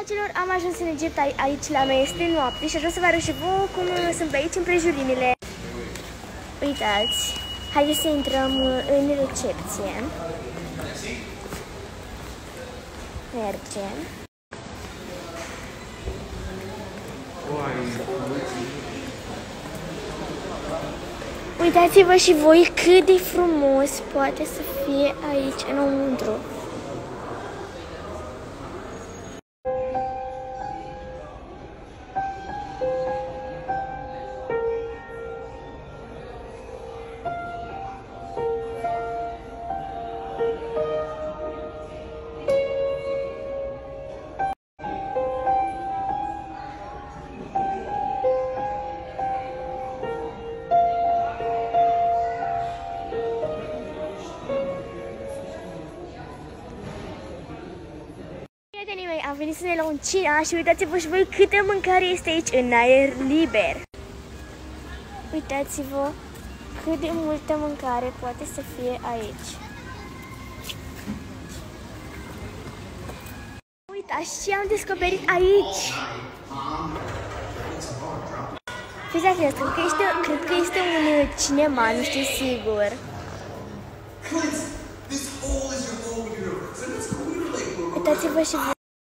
dragilor, am ajuns în Egipt, aici la mea este noapte și aș vrea să vă arăt și vouă cum sunt pe aici împrejurimile. Uitați, haideți să intrăm în recepție. Mergem. Uitați-vă și voi cât de frumos poate să fie aici înăuntru. Prietenii mei, am venit să ne luăm cina și uitați-vă și voi câtă mâncare este aici în aer liber. Uitați-vă cât de multă mâncare poate să fie aici. Uitați ce am descoperit aici. Fiți atenți, cred că este un cinema, nu știu sigur. Uitați-vă și